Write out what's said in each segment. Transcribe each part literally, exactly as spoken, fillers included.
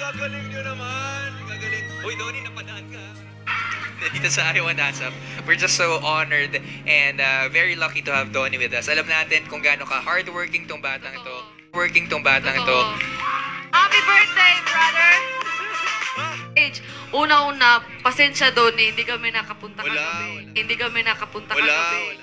gagaling nyo naman. Gagaling. Uy, Donnie, napadaan ka. Dito sa Ayaw Nasap. We're just so honored and uh, very lucky to have Donnie with us. Alam natin kung gaano ka hardworking tong batang ito. Working tong batang ito. Happy birthday, brother! Age, una-una, pasensya Donnie, hindi kami nakapunta Wala, kagabi. wala. Hindi kami nakapunta Wala, kagabi. wala.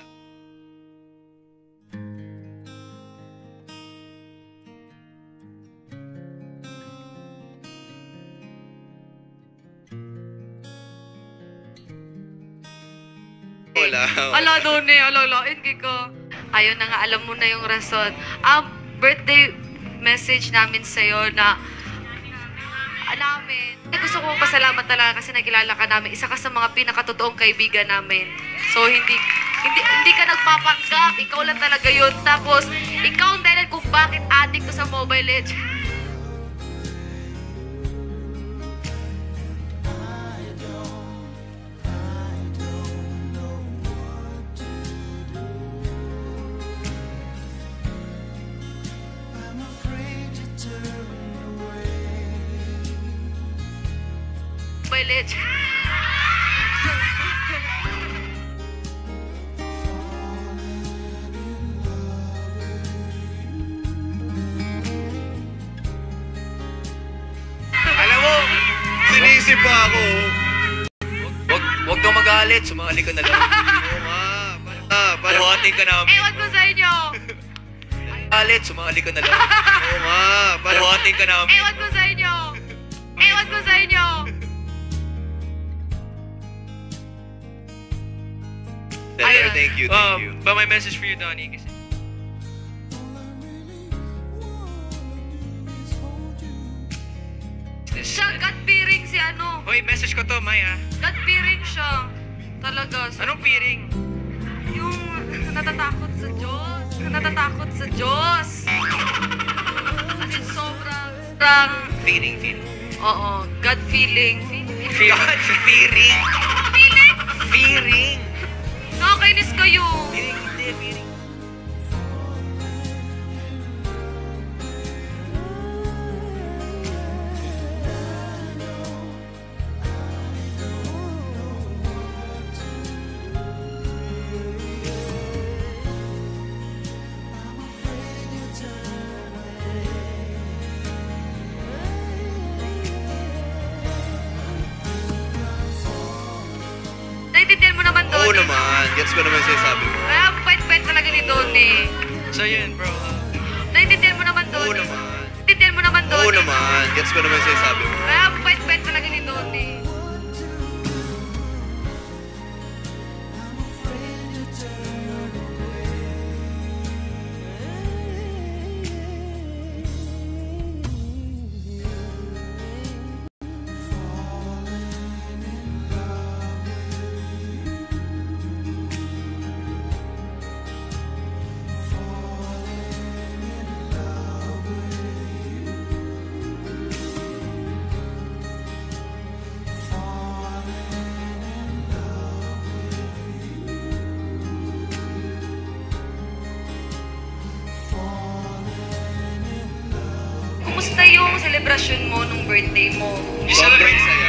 Wala. Ala, Donnie, alalain ko. Ayun na nga, alam mo na yung rason. Ang birthday message namin sa'yo na ah, namin. Eh, gusto ko pasalamat talaga kasi nakilala ka namin. Isa ka sa mga pinakatotoong kaibigan namin. So, hindi hindi hindi ka nagpapanggap. Ikaw lang talaga yun. Tapos, ikaw ang dahilan kung bakit addict to sa Mobile Legends. Mobile Legends. Alam mo, sinisip pa ako. Wag, wag kang magalit. Sumali ka na lang. Oo nga. Ah, para Buhatin ka namin. Ewan ko sa inyo. Galit. Sumali ka na lang. Oo nga. Para Buhatin ka namin. Ewan ko sa inyo. Ewan ko sa inyo. Ayun. Thank you, thank Um, you. But my message for you, Donnie, kasi Siya, God-fearing si ano. Hoy, message ko to, Maya. God-fearing siya. Talaga. So, Anong piring? yung natatakot sa Diyos. Natatakot sa Diyos. As in, sobrang... sobrang Feeling, feeling. oo, God-feeling. Feeling. Feeling. Feeling? Feeling. Nakakainis kayo. Feeling, hindi, feeling. Naiintindihan mo naman, Oo Donnie. naman. Gets ko naman sinasabi mo. Kaya pwet-pwet talaga ni Donnie. So yun, bro. Uh, Naiintindihan mo naman, Oo Donnie. naman. Naiintindihan mo naman, Oo Donnie. naman. Gets ko naman sinasabi mo. Kaya pwet-pwet talaga ni Donnie. Kumusta yung celebration mo nung birthday mo? Sobrang saya.